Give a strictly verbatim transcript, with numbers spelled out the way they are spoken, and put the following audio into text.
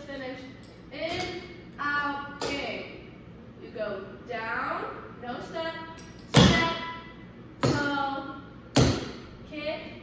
finish. In, out, in. You go down, no step, step, toe, kick,